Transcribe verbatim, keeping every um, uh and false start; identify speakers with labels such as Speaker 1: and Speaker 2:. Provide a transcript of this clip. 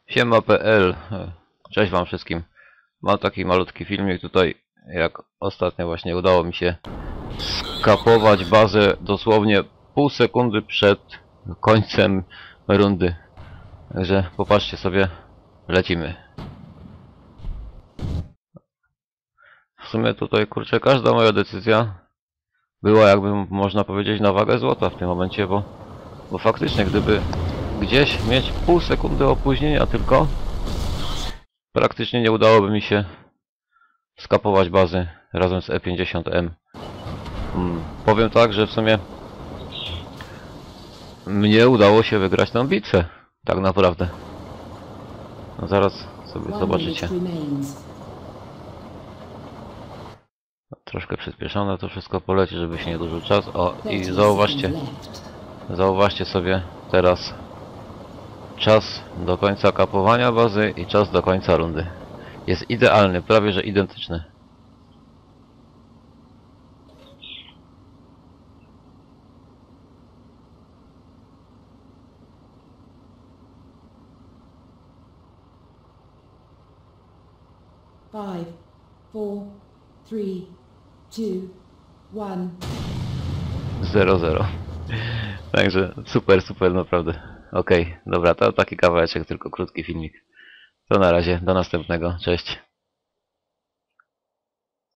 Speaker 1: Siema.pl. Cześć wam wszystkim. Mam taki malutki filmik tutaj, jak ostatnio właśnie udało mi się skapować bazę dosłownie pół sekundy przed końcem rundy. Także popatrzcie sobie, lecimy. W sumie tutaj, kurczę, każda moja decyzja była, jakby można powiedzieć, na wagę złota w tym momencie, bo, bo faktycznie gdyby gdzieś mieć pół sekundy opóźnienia tylko, praktycznie nie udałoby mi się skapować bazy razem z E pięćdziesiąt M. Hmm, powiem tak, że w sumie mnie udało się wygrać tę bitwę, tak naprawdę. No zaraz sobie zobaczycie. Troszkę przyspieszone to wszystko poleci, żeby się nie dłużył czas. O, i zauważcie, zauważcie sobie teraz czas do końca kapowania bazy i czas do końca rundy. Jest idealny, prawie że identyczny.
Speaker 2: Five, four, three, two, one.
Speaker 1: zero zero. Także super, super, naprawdę. Okej, dobra, to taki kawałeczek, tylko krótki filmik. To na razie, do następnego, cześć.